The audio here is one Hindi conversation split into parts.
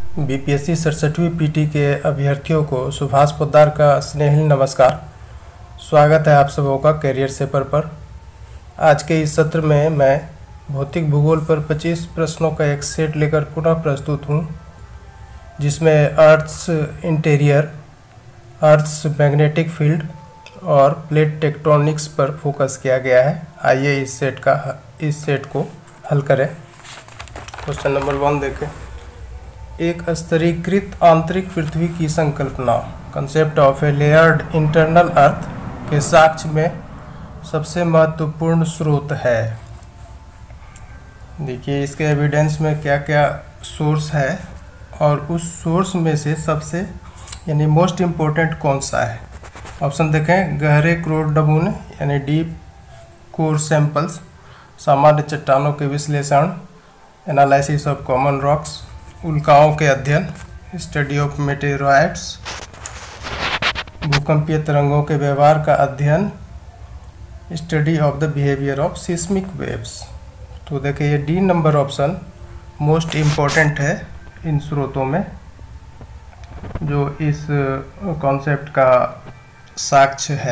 बीपीएससी 67वीं पीटी के अभ्यर्थियों को सुभाष पोद्दार का स्नेहिल नमस्कार। स्वागत है आप सबों का कैरियर सेपर पर। आज के इस सत्र में मैं भौतिक भूगोल पर 25 प्रश्नों का एक सेट लेकर पुनः प्रस्तुत हूँ, जिसमें earth's interior, earth's magnetic field और प्लेट टेक्टोनिक्स पर फोकस किया गया है। आइए इस सेट को हल करें। क्वेश्चन नंबर 1 देखें। एक स्तरीकृत आंतरिक पृथ्वी की संकल्पना, concept of a layered internal earth, के साक्ष्य में सबसे महत्वपूर्ण स्रोत है। देखिए इसके एविडेंस में क्या क्या सोर्स है और उस सोर्स में से सबसे यानी मोस्ट इम्पोर्टेंट कौन सा है। ऑप्शन देखें। गहरे क्रोर नमूने यानी डीप कोर सैंपल्स, सामान्य चट्टानों के विश्लेषण, एनालिसिस ऑफ कॉमन रॉक्स, उल्काओं के अध्ययन, स्टडी ऑफ मेटेरॉइड्स, भूकंपीय तरंगों के व्यवहार का अध्ययन, study of the behaviour of seismic waves. तो देखिए ये D number option most important है इन स्रोतों में, जो इस कॉन्सेप्ट का साक्ष्य है।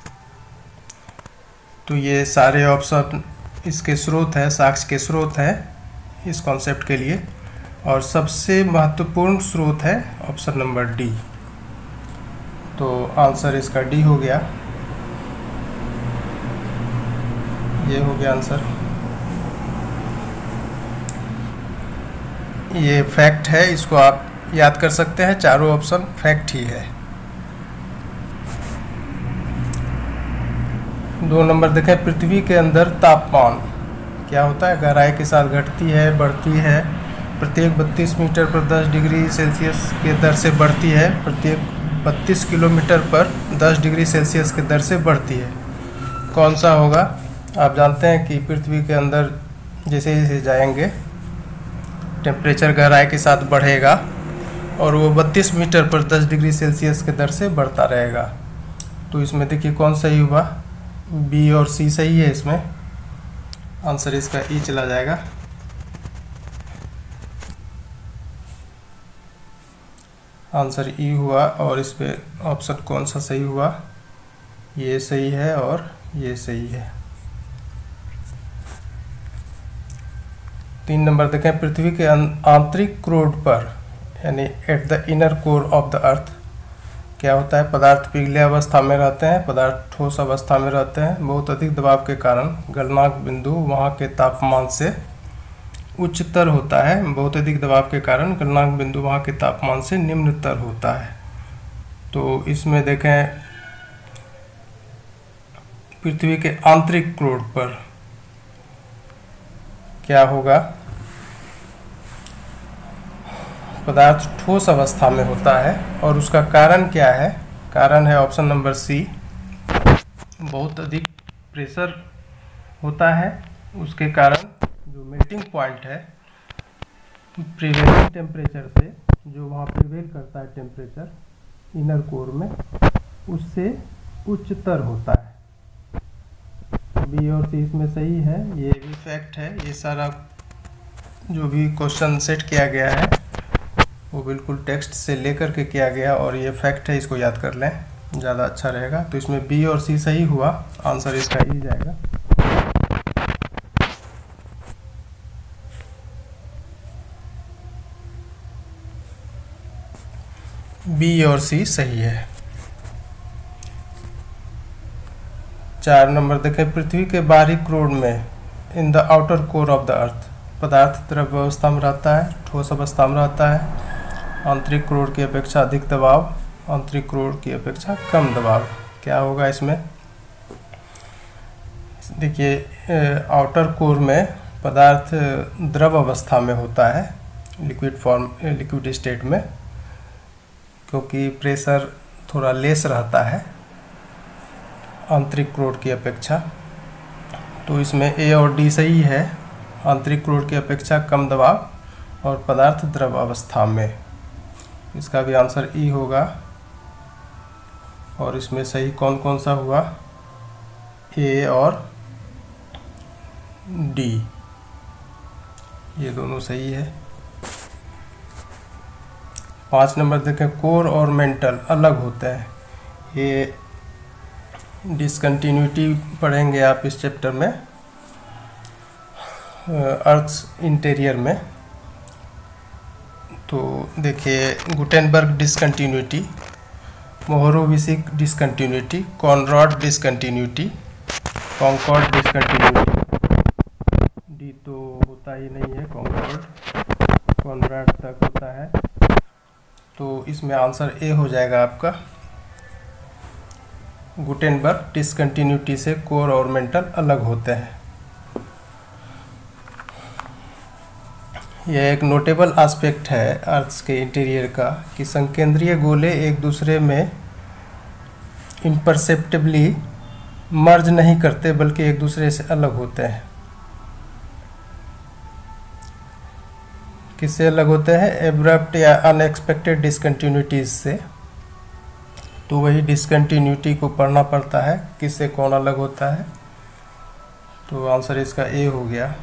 तो ये सारे ऑप्शन इसके स्रोत हैं, साक्ष्य के स्रोत हैं इस कॉन्सेप्ट के लिए, और सबसे महत्वपूर्ण स्रोत है ऑप्शन नंबर डी। तो आंसर इसका डी हो गया। ये हो गया आंसर। ये फैक्ट है, इसको आप याद कर सकते हैं। चारों ऑप्शन फैक्ट ही है। 2 नंबर देखें। पृथ्वी के अंदर तापमान क्या होता है? गहराई के साथ घटती है, बढ़ती है। प्रत्येक 32 मीटर पर 10 डिग्री सेल्सियस के दर से बढ़ती है। प्रत्येक 32 किलोमीटर पर 10 डिग्री सेल्सियस के दर से बढ़ती है। कौन सा होगा? आप जानते हैं कि पृथ्वी के अंदर जैसे जैसे जाएंगे टेम्परेचर गहराई के साथ बढ़ेगा और वो 32 मीटर पर 10 डिग्री सेल्सियस के दर से बढ़ता रहेगा। तो इसमें देखिए कौन सही हुआ? बी और सी सही है। इसमें आंसर इसका ई चला जाएगा। आंसर ई हुआ। और इस पे ऑप्शन कौन सा सही हुआ? ये सही है और ये सही है। 3 नंबर देखें। पृथ्वी के आंतरिक क्रोड पर यानी at the inner core of the earth क्या होता है? पदार्थ पिघले अवस्था में रहते हैं, पदार्थ ठोस अवस्था में रहते हैं। बहुत अधिक दबाव के कारण गलनांक बिंदु वहाँ के तापमान से उच्चतर होता है। बहुत अधिक दबाव के कारण गलनांक बिंदु वहाँ के तापमान से निम्नतर होता है। तो इसमें देखें पृथ्वी के आंतरिक क्रोड पर क्या होगा? पदार्थ ठोस अवस्था में होता है। और उसका कारण क्या है? कारण है ऑप्शन नंबर सी, बहुत अधिक प्रेशर होता है। उसके कारण जो मेल्टिंग पॉइंट है प्रिवेलिंग टेम्परेचर से, जो वहाँ प्रिवेल करता है टेम्परेचर इनर कोर में, उससे उच्चतर होता है। बी और सी इसमें सही है। ये भी फैक्ट है। ये सारा जो भी क्वेश्चन सेट किया गया है वो बिल्कुल टेक्स्ट से लेकर के किया गया और ये फैक्ट है। इसको याद कर लें, ज़्यादा अच्छा रहेगा। तो इसमें बी और सी सही हुआ। आंसर इसका ई जाएगा। बी और सी सही है। 4 नंबर देखें। पृथ्वी के बाहरी क्रोड में in the outer core of the earth, पदार्थ द्रव अवस्था में रहता है, ठोस अवस्था में रहता है। आंतरिक क्रोड की अपेक्षा अधिक दबाव, आंतरिक क्रोड की अपेक्षा कम दबाव। क्या होगा इसमें? देखिए आउटर कोर में पदार्थ द्रव अवस्था में होता है, लिक्विड स्टेट में, क्योंकि प्रेशर थोड़ा लेस रहता है आंतरिक क्रोड की अपेक्षा। तो इसमें ए और डी सही है। आंतरिक क्रोड की अपेक्षा कम दबाव और पदार्थ द्रव अवस्था में। इसका भी आंसर ई होगा। और इसमें सही कौन कौन सा हुआ? ए और डी, ये दोनों सही है। 5 नंबर देखें, कोर और मेंटल अलग होते हैं। ये डिसकंटिन्यूटी पढ़ेंगे आप इस चैप्टर में, अर्थ इंटीरियर में। तो देखिए, Gutenberg discontinuity, Mohorovicic discontinuity, Conrad discontinuity, Concord discontinuity. D तो होता ही नहीं है, कॉनरॉड तक होता है। तो इसमें आंसर ए हो जाएगा आपका। गुटेनबर्ग डिसकंटिन्यूटी से कोर और मेंटल अलग होते हैं। यह एक नोटेबल एस्पेक्ट है अर्थ के इंटीरियर का कि संकेंद्रीय गोले एक दूसरे में इम्परसेप्टिबली मर्ज नहीं करते, बल्कि एक दूसरे से अलग होते हैं। किससे अलग होते हैं? एब्रप्ट या अनएक्सपेक्टेड डिसकंटिन्यूटीज से। तो वही डिसकंटिन्यूटी को पढ़ना पड़ता है, किससे कौन अलग होता है। तो आंसर इसका ए हो गया।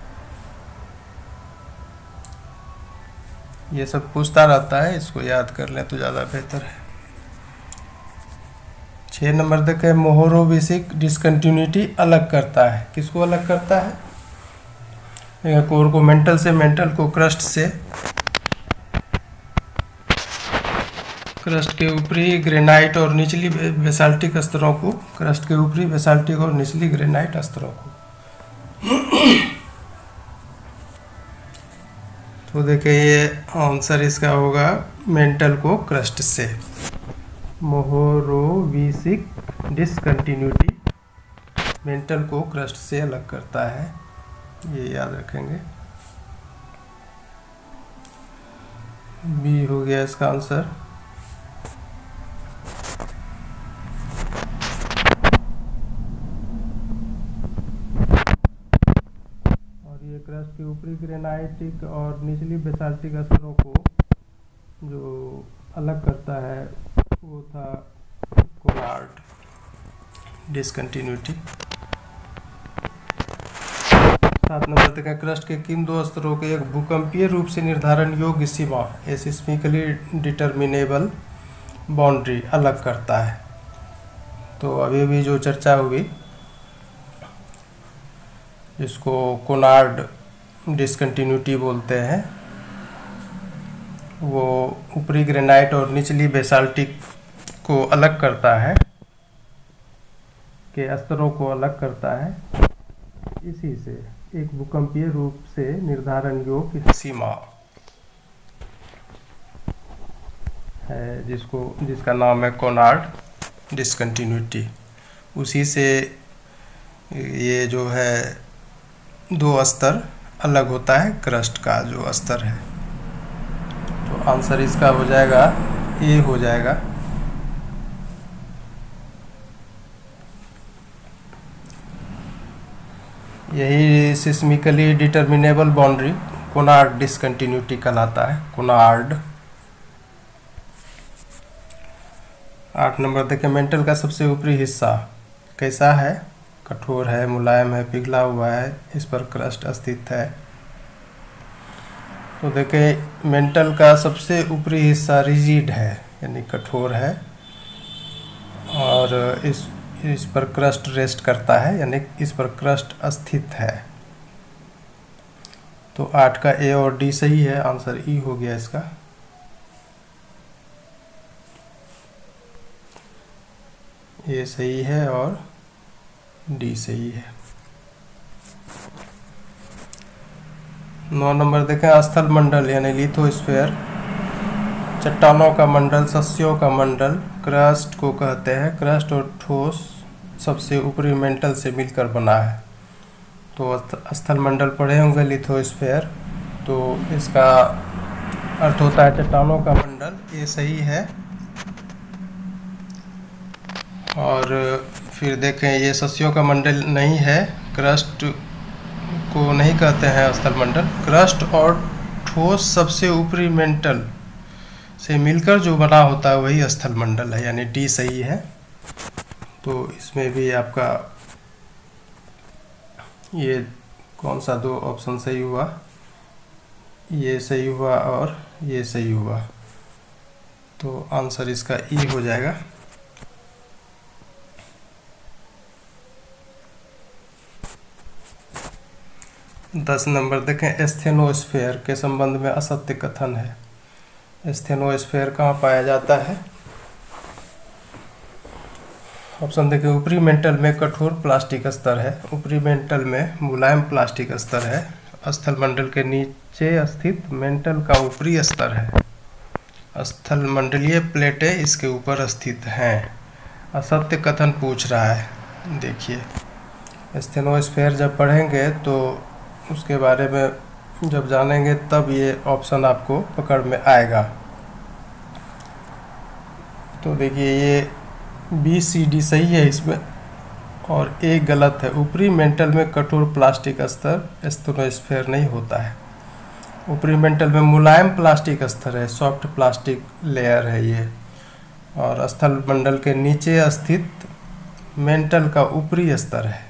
ये सब पूछता रहता है, इसको याद कर लें तो ज़्यादा बेहतर है। 6 नंबर देखें, मोहरोविसिक डिसकंटिन्यूटी अलग करता है। किसको अलग करता है? कोर को मेंटल से, मेंटल को क्रस्ट से। क्रस्ट के ऊपरी ग्रेनाइट और निचली बेसाल्टिक स्तरों को, क्रस्ट के ऊपरी बेसाल्टिक और निचली ग्रेनाइट स्तरों को। तो देखिए, ये आंसर इसका होगा मेंटल को क्रस्ट से। मोहरोविसिक डिसकंटिन्यूटी मेंटल को क्रस्ट से अलग करता है, ये याद रखेंगे। बी हो गया इसका आंसर। क्रस्ट के ऊपरी ग्रेनाइटिक और निचली बेसाल्टिक स्तरों को जो अलग करता है वो था कोनार्ड डिसकंटिन्यूटी। 7 नंबर तक है, क्रस्ट के किन दो स्तरों के एक भूकंपीय रूप से निर्धारण योग्य सीमा, ए सिस्मिकली डिटर्मिनेबल बाउंड्री अलग करता है। तो अभी भी जो चर्चा हुई, इसको कोनार्ड डिसकंटिन्यूटी बोलते हैं। वो ऊपरी ग्रेनाइट और निचली बेसाल्टिक को अलग करता है, के स्तरों को अलग करता है। इसी से एक भूकंपीय रूप से निर्धारण योग्य सीमा है, जिसका नाम है कोनार्ड डिसकंटिन्यूटी। उसी से ये जो है दो स्तर अलग होता है, क्रस्ट का जो स्तर है। तो आंसर इसका हो जाएगा, ए हो जाएगा। यही seismically determinable boundary Conrad discontinuity कहलाता है, कोनार्ड। 8 नंबर देखें, मेंटल का सबसे ऊपरी हिस्सा कैसा है? कठोर है, मुलायम है, पिघला हुआ है, इस पर क्रस्ट स्थित है। तो देखें, मेंटल का सबसे ऊपरी हिस्सा रिजिड है, यानी कठोर है, और इस पर क्रस्ट रेस्ट करता है, यानी इस पर क्रस्ट स्थित है। तो 8 का ए और डी सही है, आंसर ई हो गया इसका। ये सही है और डी सही है। 9 नंबर देखें, स्थल मंडल यानी लिथोस्फीयर, चट्टानों का मंडल, सस्यों का मंडल, क्रस्ट को कहते हैं। क्रस्ट और ठोस सबसे ऊपरी मेंटल से मिलकर बना है। तो स्थल मंडल पढ़े होंगे, लिथोस्फीयर, तो इसका अर्थ होता है चट्टानों का मंडल, ये सही है। और फिर देखें, ये सस्यों का मंडल नहीं है, क्रस्ट को नहीं कहते हैं स्थल मंडल। क्रस्ट और ठोस सबसे ऊपरी मेंटल से मिलकर जो बना होता है वही स्थल मंडल है, यानी डी सही है। तो इसमें भी आपका ये कौन सा दो ऑप्शन सही हुआ? ये सही हुआ और ये सही हुआ। तो आंसर इसका ई हो जाएगा। 10 नंबर देखें, स्टेनोस्फेयर के संबंध में असत्य कथन है। स्टेनोस्फेयर कहाँ पाया जाता है? ऑप्शन देखें, ऊपरी मेंटल में कठोर प्लास्टिक स्तर है, ऊपरी मेंटल में मुलायम प्लास्टिक स्तर है, स्थल मंडल के नीचे स्थित मेंटल का ऊपरी स्तर है, स्थल मंडलीय प्लेटें इसके ऊपर स्थित हैं। असत्य कथन पूछ रहा है। देखिए, स्टेनोस्फेयर जब पढ़ेंगे तो उसके बारे में जब जानेंगे तब ये ऑप्शन आपको पकड़ में आएगा। तो देखिए, ये बी सी डी सही है इसमें और ए गलत है। ऊपरी मेंटल में कठोर प्लास्टिक स्तर स्टेनोस्फेयर नहीं होता है। ऊपरी मेंटल में मुलायम प्लास्टिक स्तर है, सॉफ्ट प्लास्टिक लेयर है ये, और स्थल मंडल के नीचे स्थित मेंटल का ऊपरी स्तर है,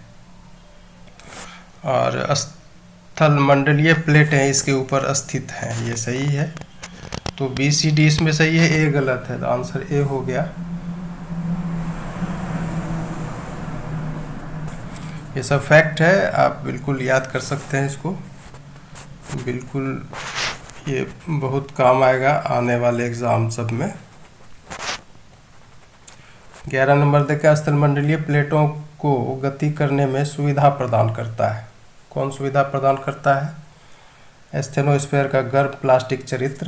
और स्थल मंडलीय प्लेटें इसके ऊपर स्थित हैं। ये सही है। तो बी सी डी इसमें सही है, ए गलत है, तो आंसर ए हो गया। ये सब फैक्ट है, आप बिल्कुल याद कर सकते हैं इसको, बिल्कुल ये बहुत काम आएगा आने वाले एग्ज़ाम सब में। 11 नंबर देखें, स्थल मंडलीय प्लेटों को गति करने में सुविधा प्रदान करता है। कौन सुविधा प्रदान करता है? स्टेनोस्फेयर का गर्म प्लास्टिक चरित्र,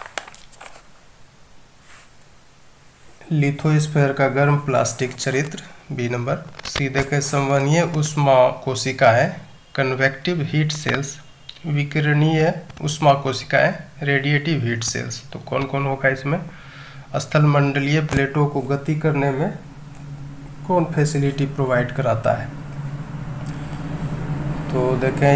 लिथोस्फेयर का गर्म प्लास्टिक चरित्र, बी नंबर। सी देखें, संवहनीय ऊष्मा कोशिकाएं, कन्वेक्टिव हीट सेल्स, विकिरणीय ऊष्मा कोशिकाएं, रेडिएटिव हीट सेल्स। तो कौन कौन होगा इसमें? स्थल मंडलीय प्लेटों को गति करने में कौन फैसिलिटी प्रोवाइड कराता है? तो देखें,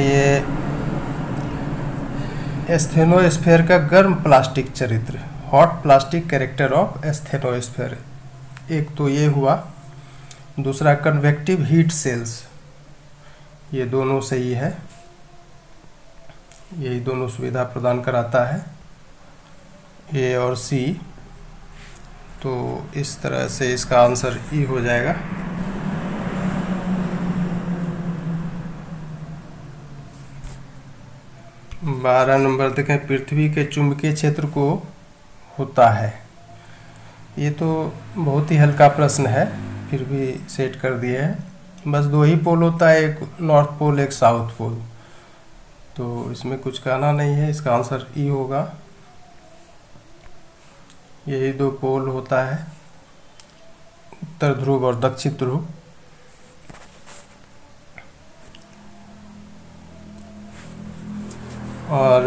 ये स्टेनोस्फेयर का गर्म प्लास्टिक चरित्र, hot plastic character of asthenosphere, एक तो ये हुआ। दूसरा कन्वेक्टिव हीट सेल्स, ये दोनों सही है, यही दोनों सुविधा प्रदान कराता है, ए और सी। तो इस तरह से इसका आंसर ई हो जाएगा। बारह नंबर देखें, पृथ्वी के चुंबकीय क्षेत्र को होता है। ये तो बहुत ही हल्का प्रश्न है, फिर भी सेट कर दिए हैं। बस दो ही पोल होता है, एक नॉर्थ पोल एक साउथ पोल, तो इसमें कुछ कहना नहीं है, इसका आंसर ई होगा। यही दो पोल होता है, उत्तर ध्रुव और दक्षिण ध्रुव। और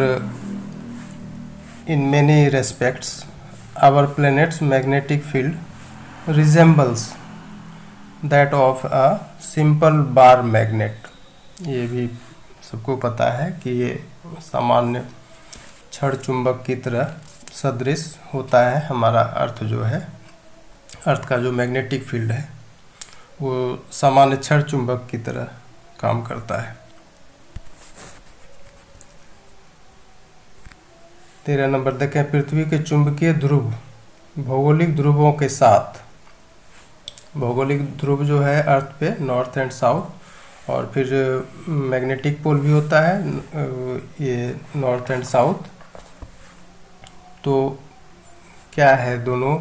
in many respects our planet's magnetic field resembles that of a simple bar magnet. ये भी सबको पता है कि ये सामान्य छड़ चुंबक की तरह सदृश होता है। हमारा अर्थ जो है, अर्थ का जो मैग्नेटिक फील्ड है वो सामान्य छड़ चुंबक की तरह काम करता है। 13 नंबर देखें, पृथ्वी के चुंबकीय ध्रुव भौगोलिक ध्रुवों के साथ, भौगोलिक ध्रुव जो है अर्थ पे नॉर्थ एंड साउथ, और फिर मैग्नेटिक पोल भी होता है ये नॉर्थ एंड साउथ। तो क्या है, दोनों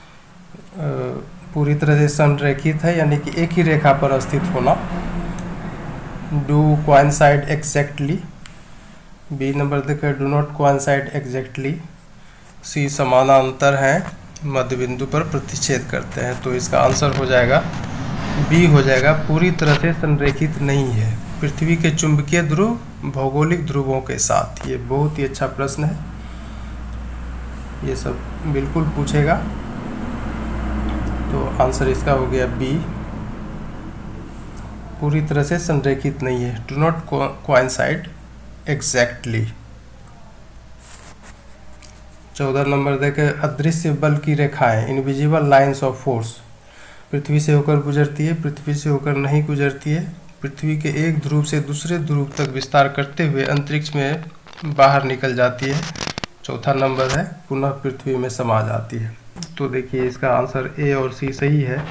पूरी तरह से संरेखित है, यानी कि एक ही रेखा पर स्थित होना। Do coincide exactly, B number देखें, do not coincide exactly. C समानांतर हैं, मध्य बिंदु पर प्रतिच्छेद करते हैं। तो इसका आंसर हो जाएगा बी हो जाएगा, पूरी तरह से संरेखित नहीं है। पृथ्वी के चुंबकीय ध्रुव भौगोलिक ध्रुवों के साथ, ये बहुत ही अच्छा प्रश्न है, ये सब बिल्कुल पूछेगा। तो आंसर इसका हो गया बी, पूरी तरह से संरेखित नहीं है, do not coincide exactly. 14 number देखें, अदृश्य बल की रेखाएं इनविजिबल लाइंस ऑफ फोर्स पृथ्वी से होकर गुजरती है, पृथ्वी से होकर नहीं गुजरती है, पृथ्वी के एक ध्रुव से दूसरे ध्रुव तक विस्तार करते हुए अंतरिक्ष में बाहर निकल जाती है। चौथा नंबर है पुनः पृथ्वी में समा जाती है। तो देखिए इसका आंसर ए और सी सही है।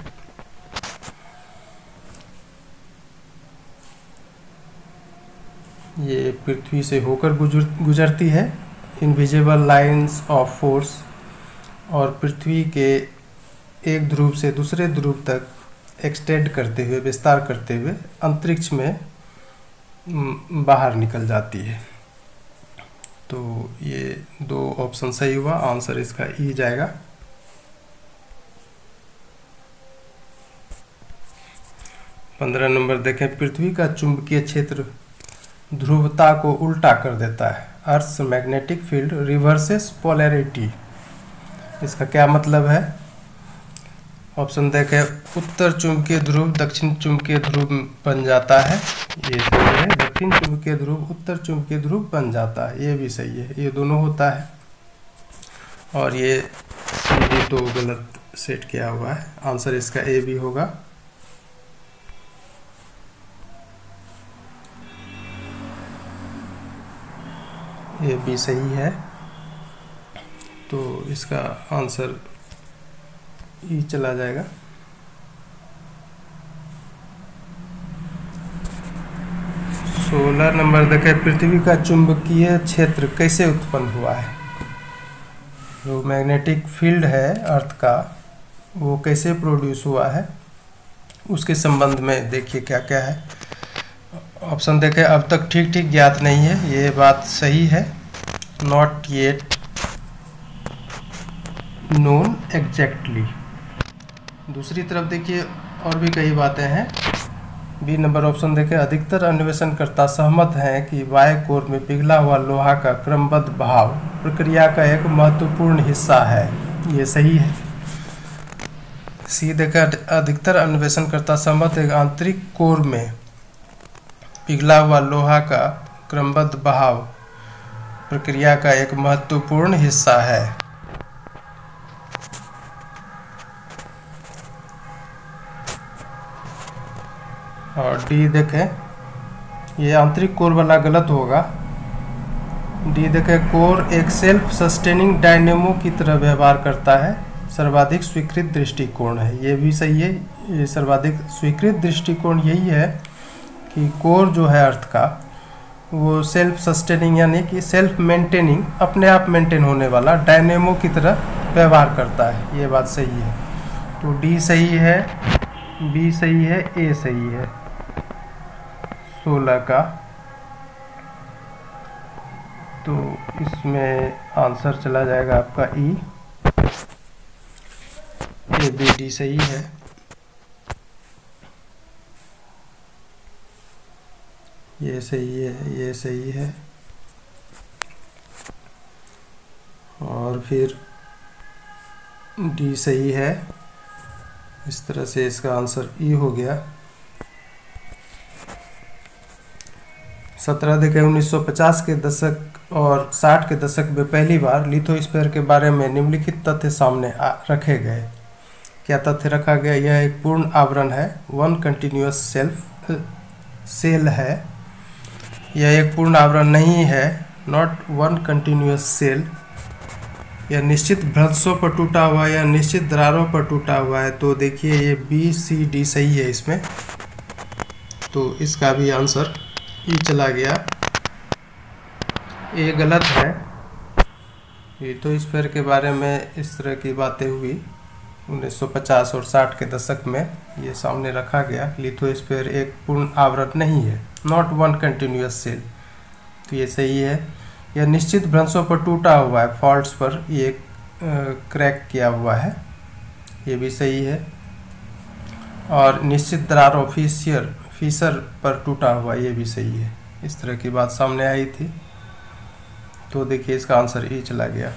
ये पृथ्वी से होकर गुजरती है इनविजिबल लाइंस ऑफ फोर्स, और पृथ्वी के एक ध्रुव से दूसरे ध्रुव तक एक्सटेंड करते हुए, विस्तार करते हुए अंतरिक्ष में बाहर निकल जाती है। तो ये 2 ऑप्शन सही हुआ, आंसर इसका ई जाएगा। 15 नंबर देखें, पृथ्वी का चुंबकीय क्षेत्र ध्रुवता को उल्टा कर देता है। Earth magnetic field reverses polarity. इसका क्या मतलब है? ऑप्शन देखें, उत्तर चुंबकीय ध्रुव दक्षिण चुंबकीय ध्रुव बन जाता है, ये सही है। दक्षिण चुंबकीय ध्रुव उत्तर चुंबकीय ध्रुव बन जाता है, ये भी सही है। ये दोनों होता है, और ये तो गलत सेट किया हुआ है। आंसर इसका ए भी होगा। ये भी सही है, तो इसका आंसर ई चला जाएगा। सोलह नंबर देखें, पृथ्वी का चुंबकीय क्षेत्र कैसे उत्पन्न हुआ है? जो मैग्नेटिक फील्ड है अर्थ का, वो कैसे प्रोड्यूस हुआ है, उसके संबंध में देखिए क्या क्या है। ऑप्शन देखें, अब तक ठीक ठीक ज्ञात नहीं है, ये बात सही है। Not yet known exactly. दूसरी तरफ देखिए और भी कई बातें हैं। बी नंबर ऑप्शन देखें, अधिकतर अन्वेषणकर्ता सहमत हैं कि वायु कोर में पिघला हुआ लोहा का क्रमबद्ध बहाव प्रक्रिया का एक महत्वपूर्ण हिस्सा है, ये सही है। सी देखें, अधिकतर अन्वेषणकर्ता सहमत है आंतरिक कोर में पिघला हुआ लोहा का क्रमबद्ध बहाव प्रक्रिया का एक महत्वपूर्ण हिस्सा है। और डी देखें, ये आंतरिक कोर वाला गलत होगा। डी देखें, कोर एक सेल्फ सस्टेनिंग डायनेमो की तरह व्यवहार करता है, सर्वाधिक स्वीकृत दृष्टिकोण है, ये भी सही है। ये सर्वाधिक स्वीकृत दृष्टिकोण यही है कि कोर जो है अर्थ का, वो सेल्फ सस्टेनिंग यानी कि सेल्फ मेंटेनिंग, अपने आप मेंटेन होने वाला डायनेमो की तरह व्यवहार करता है, ये बात सही है। तो डी सही है, बी सही है, ए सही है 16 का। तो इसमें आंसर चला जाएगा आपका ई। ए बी डी सही है। ये सही है, ये सही है, और फिर डी सही है। इस तरह से इसका आंसर ई हो गया। 17 देखें, 1950 के दशक और 60 के दशक में पहली बार लिथोस्फीयर के बारे में निम्नलिखित तथ्य सामने रखे गए। क्या तथ्य रखा गया? यह एक पूर्ण आवरण है, वन कंटिन्यूअस सेल है। यह एक पूर्ण आवरण नहीं है, नॉट वन कंटिन्यूअस सेल। यह निश्चित भ्रंशों पर टूटा हुआ है या निश्चित दरारों पर टूटा हुआ है। तो देखिए ये बी सी डी सही है इसमें, तो इसका भी आंसर ई चला गया। ए गलत है। लिथोस्फीयर के बारे में इस तरह की बातें हुई 1950 और 60 के दशक में, ये सामने रखा गया। लिथोस्फीयर एक पूर्ण आवरण नहीं है, नॉट वन कंटिन्यूअस सेल, तो ये सही है। यह निश्चित भ्रंशों पर टूटा हुआ है, फॉल्ट्स पर ये क्रैक किया हुआ है, ये भी सही है। और निश्चित दरारों फीसर पर टूटा हुआ, ये भी सही है। इस तरह की बात सामने आई थी, तो देखिए इसका आंसर ई चला गया।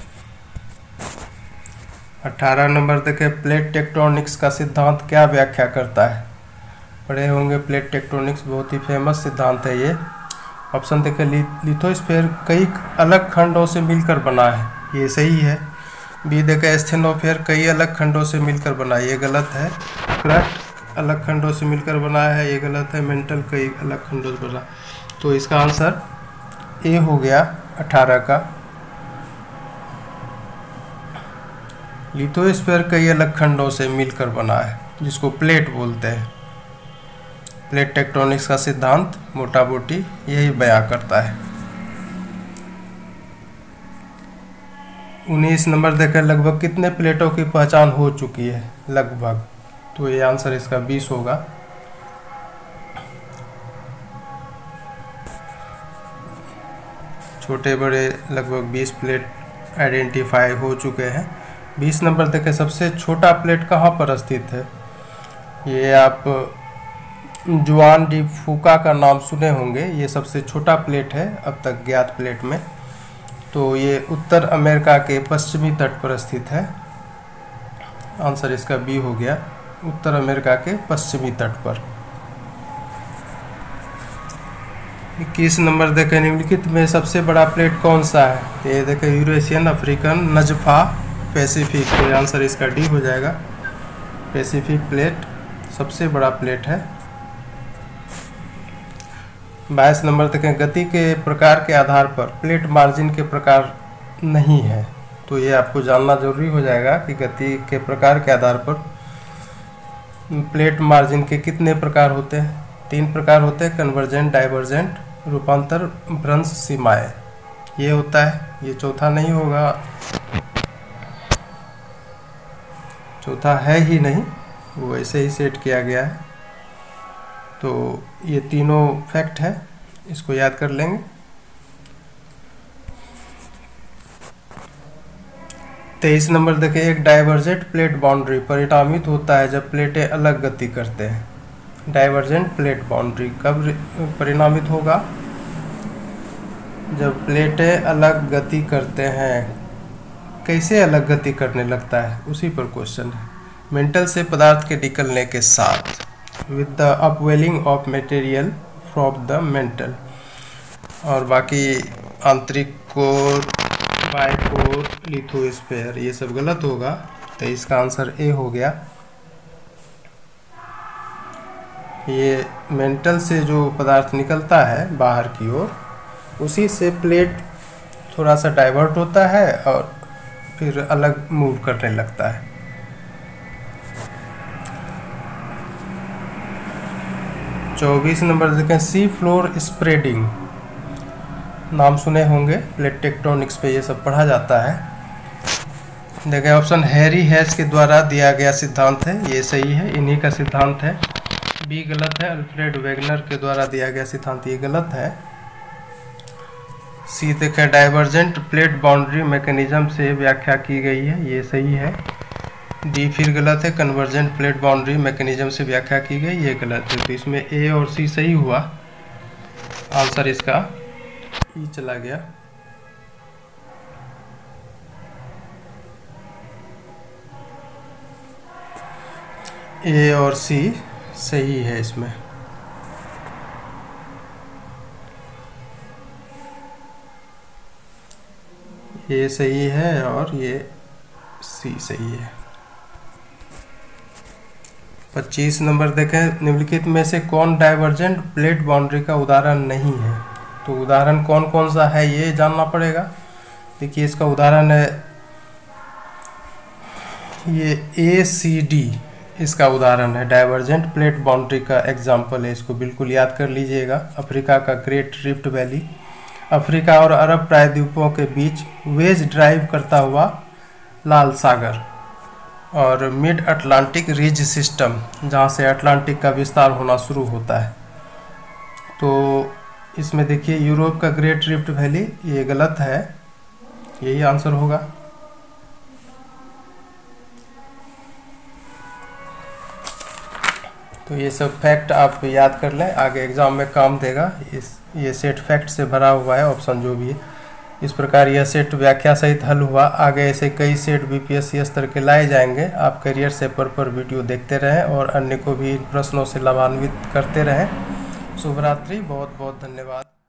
18 नंबर देखें, प्लेट टेक्टोनिक्स का सिद्धांत क्या व्याख्या करता है? पढ़े होंगे प्लेट टेक्टोनिक्स, बहुत ही फेमस सिद्धांत है ये। ऑप्शन देखें, लिथोस्फीयर कई अलग खंडों से मिलकर बना है, ये सही है। बी देखें, स्टेनोस्फीयर कई अलग खंडों से मिलकर बना है, ये गलत है। क्रस्ट अलग खंडों से मिलकर बना है, ये गलत है। मेंटल कई अलग खंडों से बना, तो इसका आंसर ए हो गया 18 का। लिथोस्फीयर कई अलग खंडों से मिलकर बना है, जिसको प्लेट बोलते हैं। प्लेट टेक्टोनिक्स का सिद्धांत मोटा मोटी यही बयां करता है। 19 नंबर देखें, लगभग कितने प्लेटों की पहचान हो चुकी है? लगभग, तो ये आंसर इसका 20 होगा। छोटे बड़े लगभग 20 प्लेट आइडेंटिफाई हो चुके हैं। 20 नंबर देखें, सबसे छोटा प्लेट कहाँ पर स्थित है? ये आप जुआन डी फूका का नाम सुने होंगे। ये सबसे छोटा प्लेट है अब तक ज्ञात प्लेट में। तो ये उत्तर अमेरिका के पश्चिमी तट पर स्थित है। आंसर इसका बी हो गया, उत्तर अमेरिका के पश्चिमी तट पर। 21 नंबर देखें, निम्नलिखित में सबसे बड़ा प्लेट कौन सा है? ये देखें, यूरेशियन, अफ्रीकन, नजफा, पैसिफिक। तो आंसर इसका डी हो जाएगा, पैसिफिक प्लेट सबसे बड़ा प्लेट है। 22 नंबर देखें, गति के प्रकार के आधार पर प्लेट मार्जिन के प्रकार नहीं है। तो ये आपको जानना जरूरी हो जाएगा कि गति के प्रकार के आधार पर प्लेट मार्जिन के कितने प्रकार होते हैं। 3 प्रकार होते हैं, कन्वर्जेंट, डाइवर्जेंट, रूपांतर, भ्रंश, सीमाएं। ये होता है, ये चौथा नहीं होगा, चौथा है ही नहीं, वो ऐसे ही सेट किया गया है। तो ये तीनों फैक्ट है, इसको याद कर लेंगे। तेईस नंबर देखिए, एक डाइवर्जेंट प्लेट बाउंड्री परिणामित होता है जब प्लेटें अलग गति करते हैं। डाइवर्जेंट प्लेट बाउंड्री कब परिणामित होगा? जब प्लेटें अलग गति करते हैं। कैसे अलग गति करने लगता है, उसी पर क्वेश्चन है। मेंटल से पदार्थ के निकलने के साथ, with the upwelling of material from the mantle. और बाकी आंतरिक कोर, बाइकोर, लिथोस्फीयर, ये सब गलत होगा। तो इसका आंसर ए हो गया। ये मेंटल से जो पदार्थ निकलता है बाहर की ओर, उसी से प्लेट थोड़ा सा डाइवर्ट होता है और फिर अलग मूव करने लगता है। चौबीस नंबर देखें, सी फ्लोर स्प्रेडिंग, नाम सुने होंगे, प्लेट टेक्टोनिक्स पे ये सब पढ़ा जाता है। देखें ऑप्शन हैरी हैस के द्वारा दिया गया सिद्धांत है, ये सही है, इन्हीं का सिद्धांत है। बी गलत है, अल्फ्रेड वेगनर के द्वारा दिया गया सिद्धांत, ये गलत है। सी देखें, डाइवर्जेंट प्लेट बाउंड्री मैकेनिज्म से व्याख्या की गई है, ये सही है। डी फिर गलत है, कन्वर्जेंट प्लेट बाउंड्री मैकेनिज्म से व्याख्या की गई, ये गलत है। तो इसमें ए और सी सही हुआ, आंसर इसका ई चला गया। ए और सी सही है इसमें। ये सही है और ये सी सही है। 25 नंबर देखें, निम्नलिखित में से कौन डाइवर्जेंट प्लेट बाउंड्री का उदाहरण नहीं है? तो उदाहरण कौन कौन सा है ये जानना पड़ेगा। देखिए इसका उदाहरण है ये ACD, इसका उदाहरण है, डाइवर्जेंट प्लेट बाउंड्री का एग्जाम्पल है, इसको बिल्कुल याद कर लीजिएगा। अफ्रीका का ग्रेट रिफ्ट वैली, अफ्रीका और अरब प्रायद्वीपों के बीच वेज ड्राइव करता हुआ लाल सागर, और मिड अटलांटिक रिज सिस्टम, जहाँ से अटलांटिक का विस्तार होना शुरू होता है। तो इसमें देखिए यूरोप का ग्रेट रिफ्ट वैली, ये गलत है, यही आंसर होगा। तो ये सब फैक्ट आप याद कर लें, आगे एग्जाम में काम देगा। ये सेट फैक्ट से भरा हुआ है ऑप्शन जो भी है। इस प्रकार यह सेट व्याख्या सहित हल हुआ। आगे ऐसे कई सेट BPSC स्तर के लाए जाएंगे। आप करियर सेपर पर वीडियो देखते रहें और अन्य को भी इन प्रश्नों से लाभान्वित करते रहें। शुभ रात्रि, बहुत बहुत धन्यवाद।